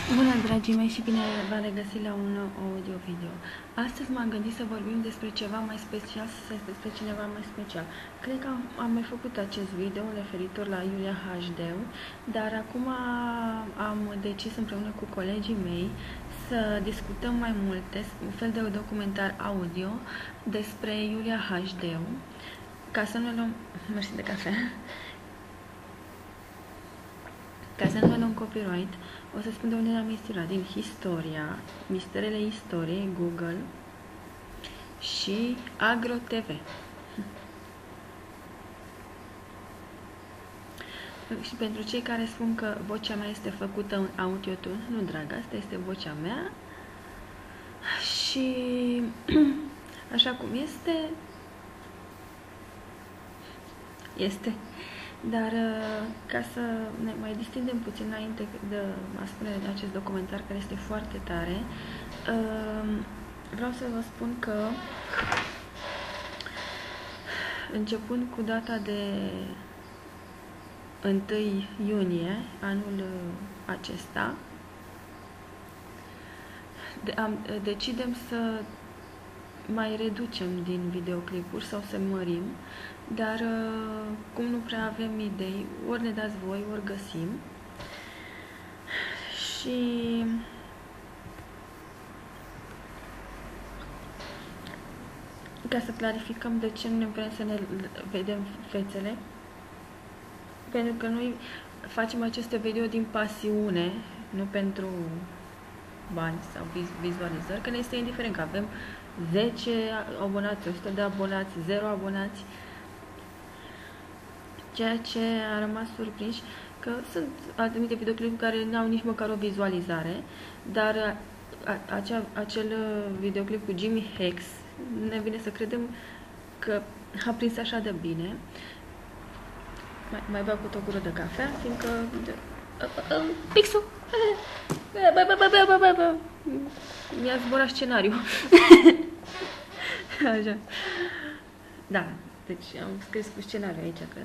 Bună, dragii mei, și bine v-am regăsit la un audio-video. Astăzi m-am gândit să vorbim despre ceva mai special, despre cineva mai special. Cred că am mai făcut acest video referitor la Iulia HD, dar acum am decis împreună cu colegii mei să discutăm mai multe, un fel de documentar audio despre Iulia HD, ca să nu luăm... Mersi de cafea. Ca să nu luăm copyright, o să spun de unde am inspirat, din Historia, Misterele Istoriei, Google și Agro TV. Și pentru cei care spun că vocea mea este făcută în autotune, nu, dragă, asta este vocea mea și așa cum este. Dar ca să ne mai distindem puțin înainte de a spune de acest documentar care este foarte tare, vreau să vă spun că începând cu data de 1 iunie anul acesta, decidem să mai reducem din videoclipuri sau să mărim, dar cum nu prea avem idei, ori ne dați voi, ori găsim. Și ca să clarificăm de ce nu vrem să ne vedem fețele, pentru că noi facem aceste video din pasiune, nu pentru bani sau vizualizări, că ne este indiferent că avem 10 abonați, 100 de abonați, 0 abonați, ceea ce a rămas surprinși că sunt anumite videoclipuri care nu au nici măcar o vizualizare, dar acel videoclip cu Jimi Hex ne vine să credem că a prins așa de bine. Mai beau cu o gură de cafea, fiindcă pixul mi-a zburat scenariul. Așa. Da, deci am scris cu scenariul aici că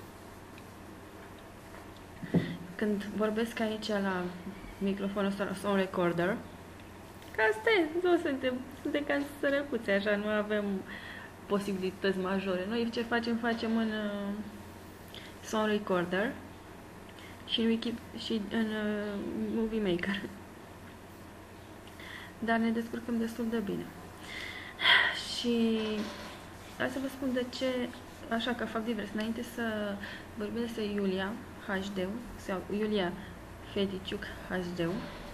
când vorbesc aici la microfonul sau la sound recorder, că asta e, nu suntem ca sărăcuți, așa, nu avem posibilități majore. Noi ce facem în sound recorder și în movie maker. Dar ne descurcăm destul de bine. Și hai să vă spun de ce, așa ca fapt divers, înainte să vorbim despre Iulia HD sau Iulia Fediciuc HD,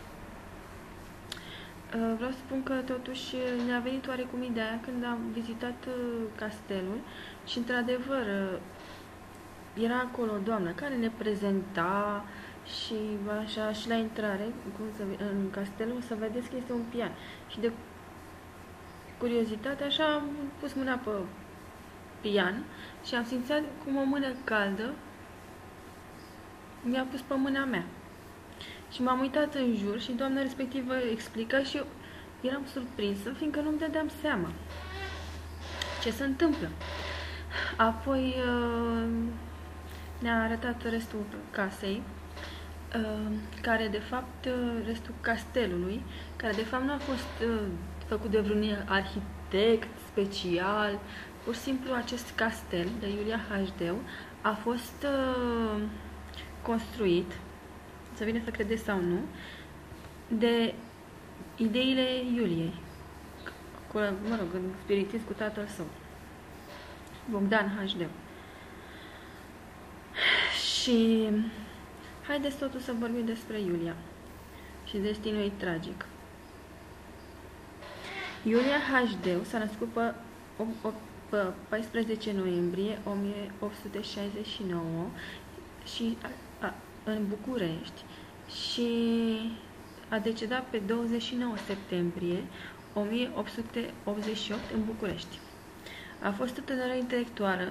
vreau să spun că totuși ne-a venit oarecum ideea când am vizitat castelul și într-adevăr era acolo o doamnă care ne prezenta și așa, și la intrare în castel o să vedeți că este un pian. Și de curiozitate așa am pus mâna pe pian și am simțit cum o mână caldă mi-a pus pe mâna mea. Și m-am uitat în jur și doamna respectivă explica și eu eram surprinsă, fiindcă nu-mi dădeam seama ce se întâmplă. Apoi ne-a arătat restul casei, care de fapt, restul castelului, care de fapt nu a fost făcut de vreun arhitect special, pur și simplu acest castel de Iulia HD a fost construit, să vină să credeți sau nu, de ideile Iuliei, mă rog, în spiritism cu tatăl său, Bogdan HD. Și haideți totuși să vorbim despre Iulia și destinul ei tragic. Iulia HD s-a născut pe 14 noiembrie 1869 și în București și a decedat pe 29 septembrie 1888 în București. A fost o tânără intelectuală,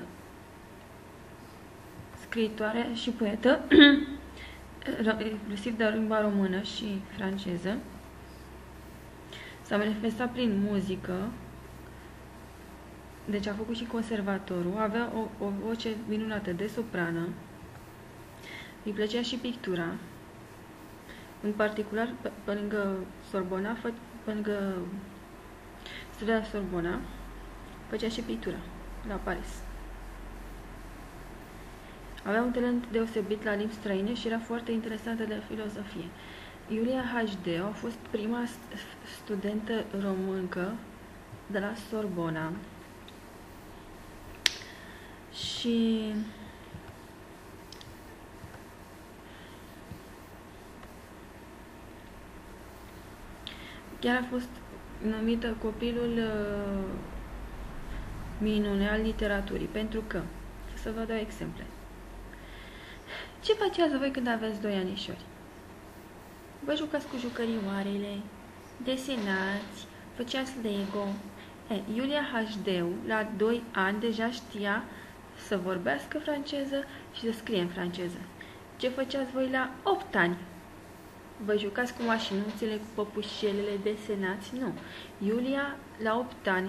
scriitoare și poetă, inclusiv de limba română și franceză. S-a manifestat prin muzică, deci a făcut și conservatorul, avea o voce minunată de soprană, îi plăcea și pictura, în particular, pe lângă Sorbona, pe lângă studia Sorbona, făcea și pictură la Paris. Avea un talent deosebit la limbi străine și era foarte interesată de filozofie. Iulia H.D. a fost prima studentă româncă de la Sorbona și chiar a fost numită copilul minune al literaturii, pentru că, să vă dau exemple. Ce faceați voi când aveți 2 anișori? Vă jucați cu jucărioarele, desenați, făceați Lego. Iulia HD la 2 ani deja știa să vorbească franceză și să scrie în franceză. Ce făceați voi la 8 ani? Vă jucați cu mașinuțele, cu păpușelele, desenați? Nu. Iulia, la 8 ani,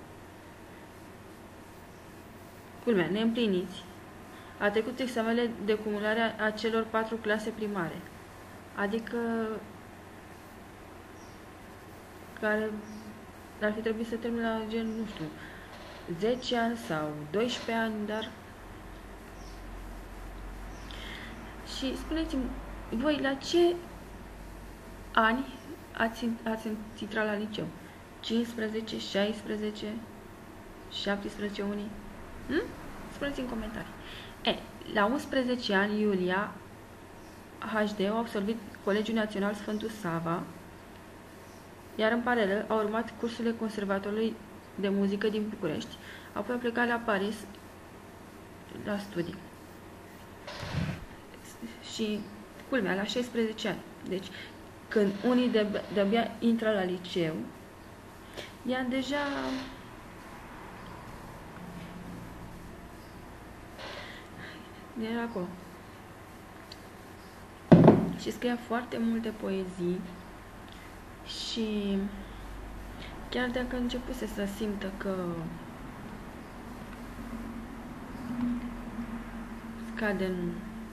culmea, neîmpliniți, a trecut examenele de cumulare a celor 4 clase primare. Adică care ar fi trebuit să termine la gen, nu știu, 10 ani sau 12 ani, dar... Și spuneți-mi, voi la ce ani ați intrat la liceu? 15, 16, 17 unii? Spuneți în comentarii. La 11 ani, Iulia HD a absolvit Colegiul Național Sfântul Sava, iar în paralel a urmat cursurile Conservatorului de Muzică din București, apoi a plecat la Paris la studii. Și, culmea, la 16 ani. Deci, când unii de-abia intră la liceu, ea deja era acolo. Și scria foarte multe poezii și chiar dacă începuse să simtă că scade în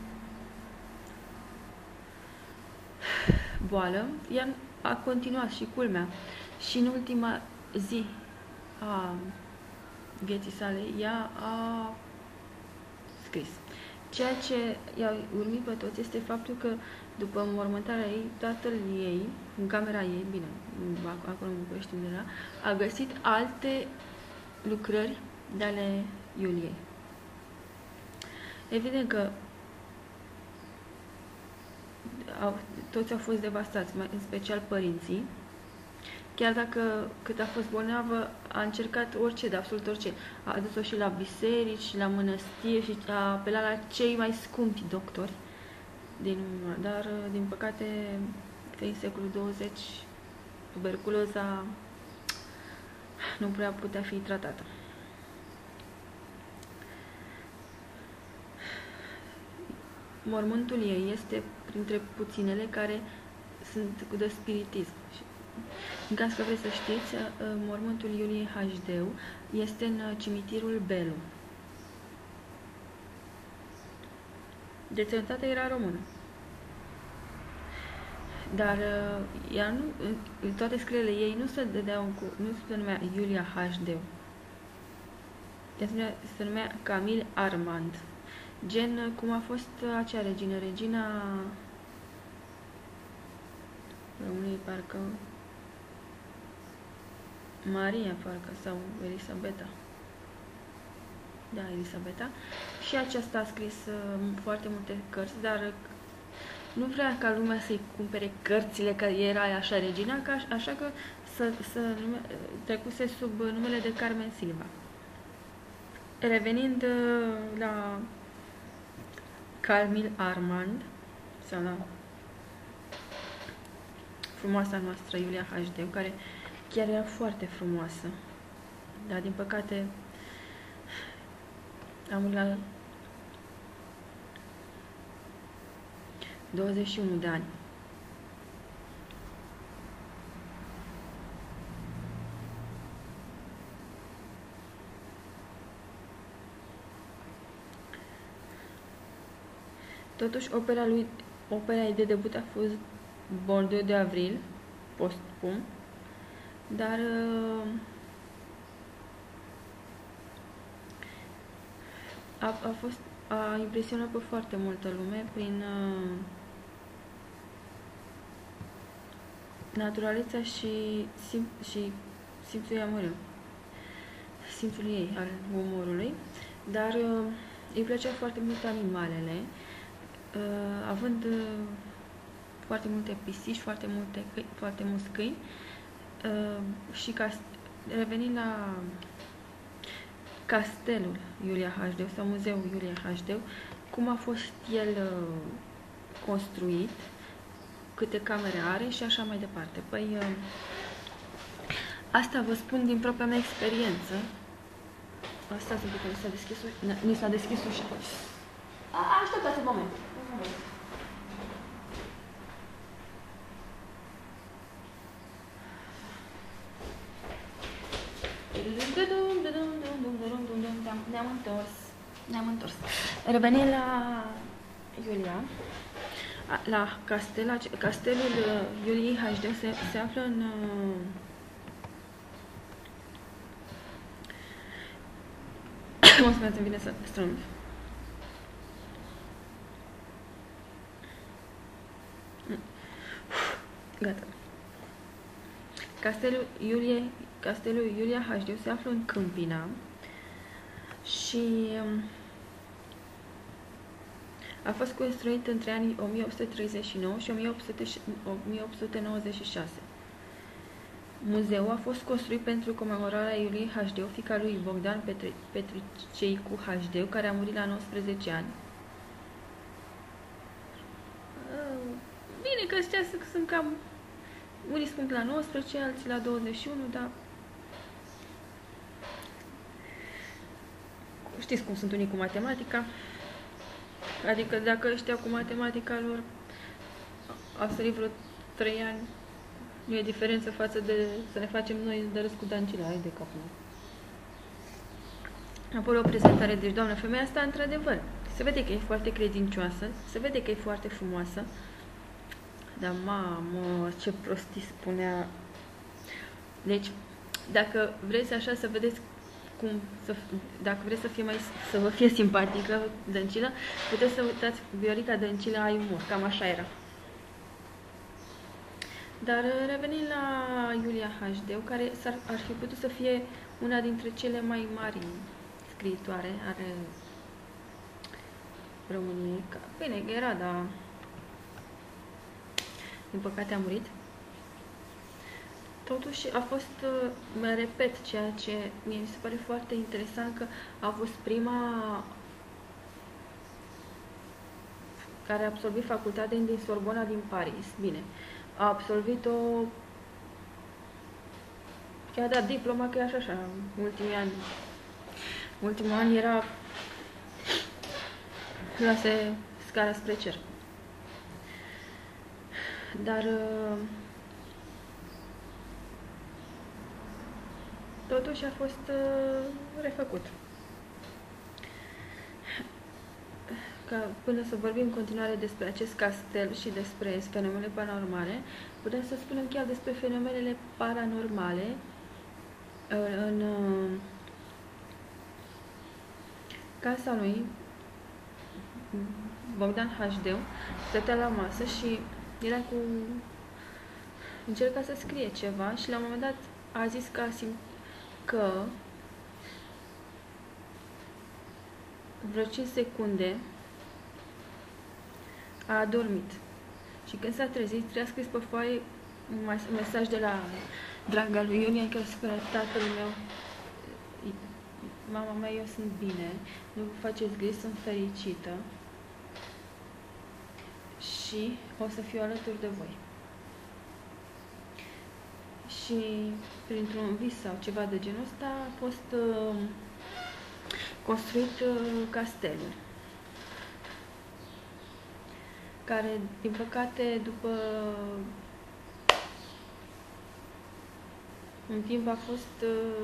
boală, ea a continuat și culmea. Și în ultima zi a vieții sale, ea a scris. Ceea ce i-a urmit pe toți este faptul că după înmormântarea ei, tatăl ei, în camera ei, bine, acolo în București unde era, a găsit alte lucrări de ale Iuliei. Evident că toți au fost devastați, în special părinții, chiar dacă cât a fost bolnavă, a încercat orice, de absolut orice. A adus-o și la biserici, la mănăstiri și a apelat la cei mai scumpi doctori, dar, din păcate, fiind secolul 20, tuberculoza nu prea putea fi tratată. Mormântul ei este printre puținele care sunt de spiritism. În caz că vreți să știți, mormântul Iuliei HD este în cimitirul Belu. Deționatatea era română. Dar ea nu, toate scrierile ei nu se numea Iulia HD. Ea se numea Camille Armand. Gen cum a fost acea regină, regina României, parcă Maria, parcă, sau Elisabeta. Da, Elisabeta. Și aceasta a scris foarte multe cărți, dar nu vrea ca lumea să-i cumpere cărțile, că era așa regina, așa că trecuse sub numele de Carmen Silva. Revenind la Camille Armand, sau la frumoasa noastră Iulia HD, care chiar era foarte frumoasă, dar din păcate a murit la 21 de ani. Totuși, opera ei de debut a fost Bordeu de avril, postpum, dar a impresionat pe foarte multă lume prin naturalețea și simțul ei amărât, simțul ei al umorului, dar îi plăcea foarte mult animalele, având foarte multe pisici, foarte mulți câini și revenind la castelul Iulia Hașdeu sau muzeul Iulia Hașdeu, cum a fost el construit, câte camere are și așa mai departe. Păi, asta vă spun din propria mea experiență. Asta zic că mi s-a deschis ușa. Așteptați un moment. Ne-am întors. Revenind la Iulia, la castelul Iuliei Hașdeu se află în o să îmi vine să strâng. Gata. Castelul Iulia Hașdeu se află în Câmpina și a fost construit între anii 1839 și 1896. Muzeul a fost construit pentru comemorarea Iuliei Hașdeu, fiica lui Bogdan Petriceicu Hașdeu, care a murit la 19 ani. Bine că ăștia sunt cam... Unii spun la 19, alții la 21, dar... Știți cum sunt unii cu matematica? Adică dacă ăștia cu matematica lor au sărit vreo 3 ani, nu e diferență față de să ne facem noi de râs cu Dancila, hai de capul. Apoi o prezentare, deci doamna femeia asta, într-adevăr, se vede că e foarte credincioasă, se vede că e foarte frumoasă, dar mamă, ce prostii spunea. Deci, dacă vreți așa să vedeți cum, dacă vreți să vă fie simpatică Dăncilă, puteți să uitați Viorica Dăncilă ai umor, cam așa era. Dar revenind la Iulia Hașdeu, care ar fi putut să fie una dintre cele mai mari scriitoare ale României. Bine, era, dar din păcate a murit. Totuși a fost, mă repet, ceea ce mie mi se pare foarte interesant, că a fost prima care a absolvit facultatea din Sorbona din Paris. Bine, a absolvit-o, chiar dat diploma, că e așa, în ultimii ani. Ultimul an era luase scara spre cer. Dar totuși a fost refăcut. Până să vorbim în continuare despre acest castel și despre fenomenele paranormale, putem să spunem chiar despre fenomenele paranormale în casa lui Bogdan Hașdeu. Stătea la masă și era încerca să scrie ceva și la un moment dat a zis că vreo 5 secunde a adormit. Și când s-a trezit, a scris pe foaie un mesaj de la draga lui Iulia, în care spunea: tatăl meu, mama mea, eu sunt bine, nu vă faceți griji, sunt fericită și o să fiu alături de voi. Și printr-un vis sau ceva de genul ăsta a fost construit castelul, care, din păcate, după un timp a fost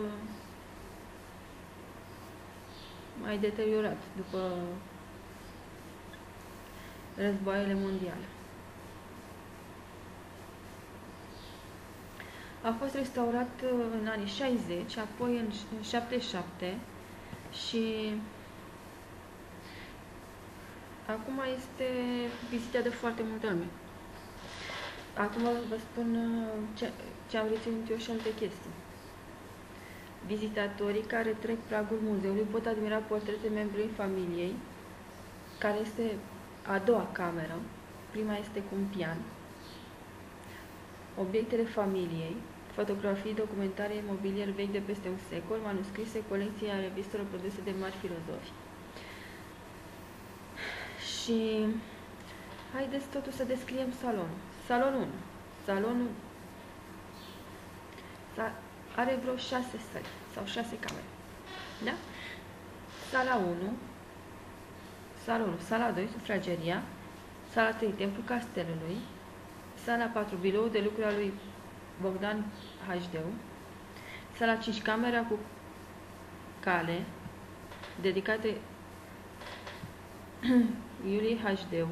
mai deteriorat după războaiele mondiale. A fost restaurat în anii 60, apoi în 77 și acum este vizitat de foarte multă lume. Acum vă spun ce am reținut eu și alte chestii. Vizitatorii care trec pragul muzeului pot admira portrete membrii familiei, care este a doua cameră. Prima este cu un pian. Obiectele familiei, fotografii, documentare, mobilier vechi de peste un secol, manuscrise, colecții a revistelor produse de mari filozofi. Și haideți totuși să descriem salonul. Salonul 1. Salonul are vreo 6 săli sau 6 camere. Da? Sala 1, salonul, sala 2, sufrageria, sala 3, templul castelului, sala 4, biroul de lucru al lui Bogdan Hajdeu, sala 5, camera cu cale, dedicată Iuliei Hajdeu,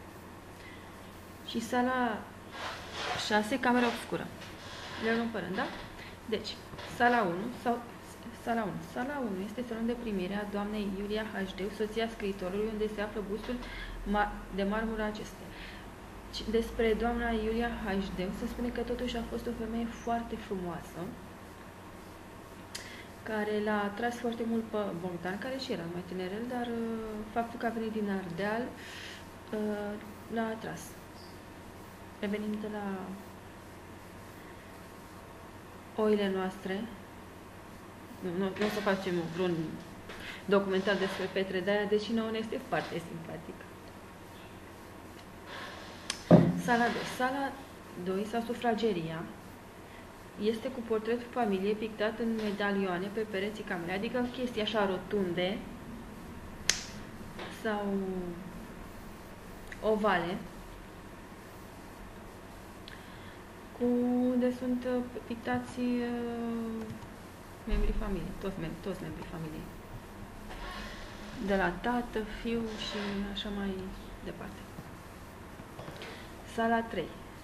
și sala 6, camera obscură. Le luăm pe rând, da? Deci, sala 1 Sala 1 este salon de primire a doamnei Iulia Hajdeu, soția scriitorului, unde se află bustul de marmură acesteia. Despre doamna Iulia Hajdeu se spune că totuși a fost o femeie foarte frumoasă, care l-a atras foarte mult pe Bogdan, care și era mai tinerel, dar faptul că a venit din Ardeal l-a atras. Revenind de la oile noastre, nu o să facem vreun documentar despre Petre Daia, deși nouă ne este foarte simpatic. Sala 2. Sala 2 sau sufrageria este cu portretul familiei pictat în medalioane pe pereții camerei, adică chestii așa rotunde sau ovale, unde sunt pictați membrii familiei, toți membrii familiei. De la tată, fiu și așa mai departe. Sala 3.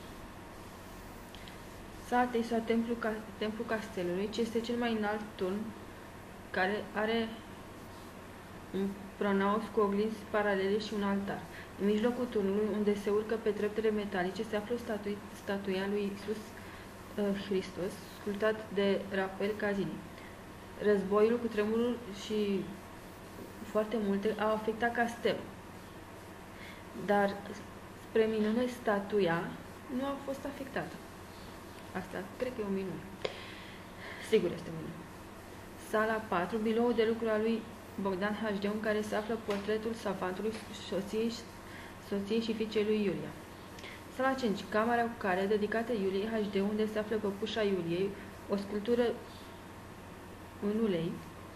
Sala 3 sau templul castelului, ce este cel mai înalt turn, care are un pronaos cu oglinzi paralele și un altar. În mijlocul turnului, unde se urcă pe treptele metalice, se află statuia lui Iisus Hristos, sculptat de Rafael Casini. Războiul, cu tremurul și foarte multe au afectat castelul. Dar, spre minune, statuia nu a fost afectată. Asta cred că e o minune. Sigur este o minune. Sala 4, biroul de lucru al lui Bogdan Hajdeu, în care se află portretul savantului, soției și fiicei lui Iulia. Sala 5, camera cu care, dedicată Iuliei Hajdeu, unde se află păpușa Iuliei, o sculptură în ulei.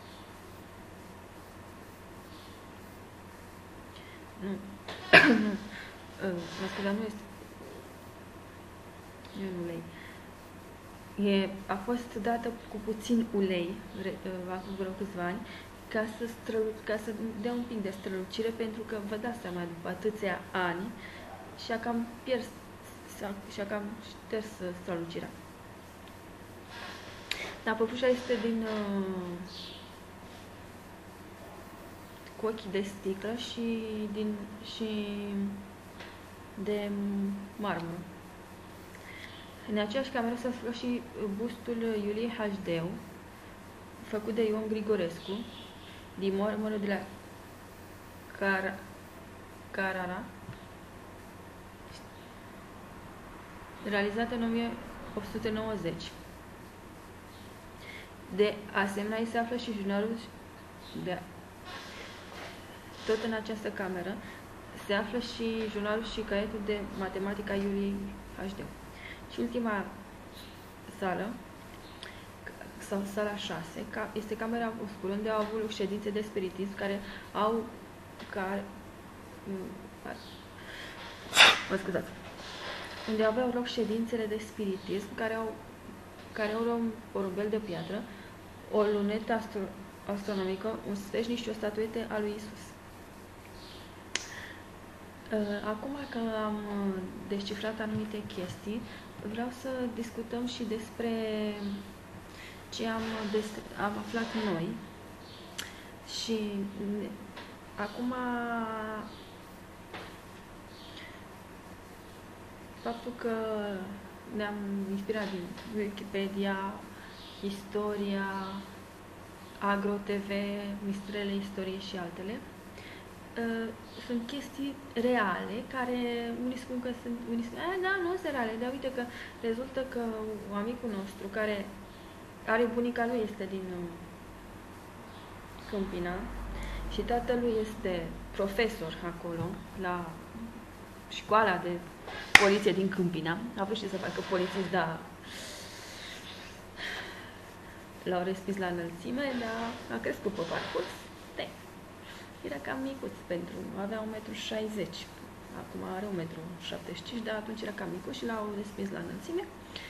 Nu. Nu. Mă scuzați, nu este. Nu e în ulei. A fost dată cu puțin ulei, acum vreo câțiva ani, ca să dea un pic de strălucire, pentru că vă dați seama, după atâția ani, și-a cam șters strălucirea. Dar păpușa este cu ochii de sticlă și de marmură. În aceeași cameră se află și bustul Iuliei Hajdeu, făcut de Ion Grigorescu, din marmură de la Carara, realizată în 1890. De asemenea, se află și jurnalul tot în această cameră se află și jurnalul și caietul de matematică a Iuliei Hajdeu. Și ultima sală, sau sala 6, este camera obscură, unde au avut ședințe de spiritism unde aveau loc ședințele de spiritism care au un porumbel de piatră, o lunetă astronomică, un sfeșnic și o statuetă a lui Isus. Acum că am descifrat anumite chestii, vreau să discutăm și despre ce am aflat noi. Și acum faptul că ne-am inspirat din Wikipedia, Istoria, AgroTV, Mistrele Istorie și altele, sunt chestii reale, care unii spun că sunt, unii spun, da, nu sunt reale, dar uite că rezultă că amicul nostru, care are bunica lui, este din Câmpina și tatălui este profesor acolo, la școala de poliție din Câmpina. A vrut și să facă polițist, dar l-au respins la înălțime, dar a crescut pe parcurs. Era cam micuț pentru, avea 1,60 m. Acum are 1,75 m, dar atunci era cam micuț și l-au respins la înălțime.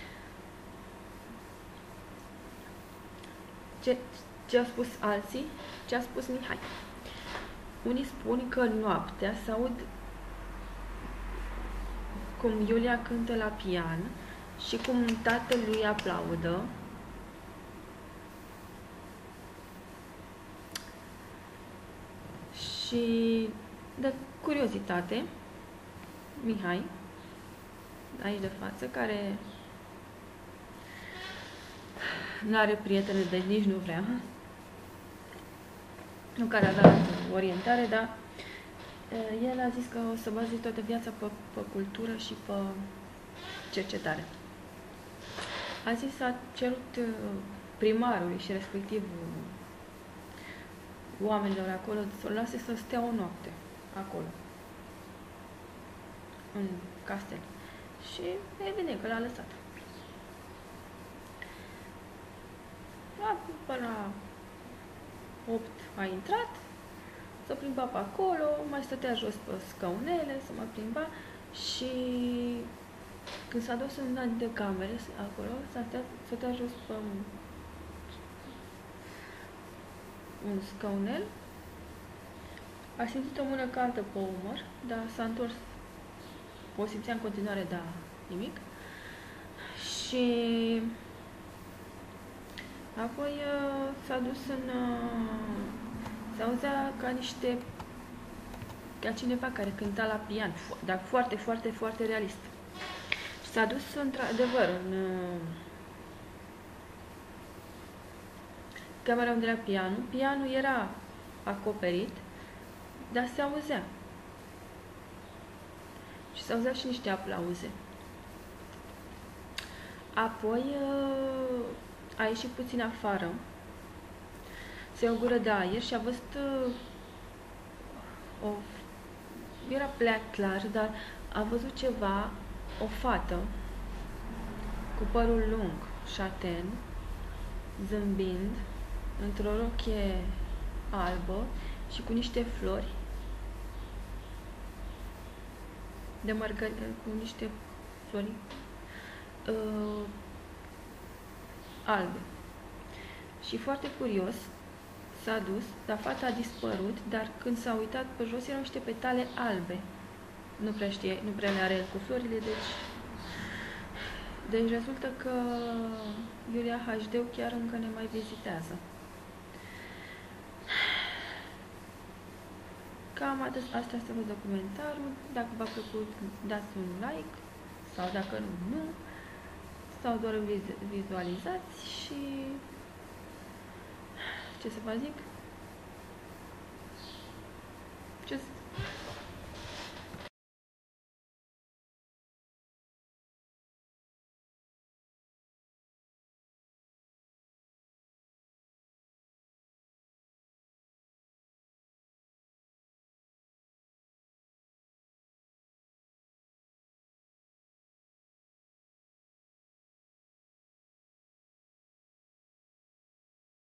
Ce au spus alții? Ce a spus Mihai? Unii spun că noaptea se aud cum Iulia cântă la pian și cum tatălui aplaudă. Și de curiozitate, Mihai, aici de față, care nu are prietene, deci nici nu vrea, nu care avea orientare, dar el a zis că o să bazeze toată viața pe cultură și pe cercetare. A zis, a cerut primarului și respectiv oamenilor acolo să-l lase să stea o noapte acolo, în castel. Și evident că l-a lăsat. Până la 8 a intrat, s-a plimbat pe acolo, mai stătea jos pe scaunele, să mă plimba și când s-a dus în una dintre camere acolo, stătea jos pe un scaunel, a simțit o mână caldă pe umăr, dar s-a întors, o simțea în continuare, dar nimic. Și apoi s-a dus se auzea ca cineva care cânta la pian, dar foarte, foarte, foarte realist. Și s-a dus într-adevăr în camera unde era pianul. Pianul era acoperit, dar se auzea. Și se auzea și niște aplauze. Apoi a ieșit puțin afară, se ia o gură de aer și a văzut era prea clar, dar a văzut ceva, o fată cu părul lung, șaten, zâmbind, într-o rochie albă și cu niște flori de cu niște flori albe. Și foarte curios s-a dus, dar fata a dispărut, dar când s-a uitat pe jos erau niște petale albe. Nu prea le are el cu florile, deci rezultă că Iulia HD chiar încă ne mai vizitează. Cam atât, asta este documentarul. Dacă v-a plăcut, dați un like, sau dacă nu, sau doar vizualizați și ce să vă zic? Ce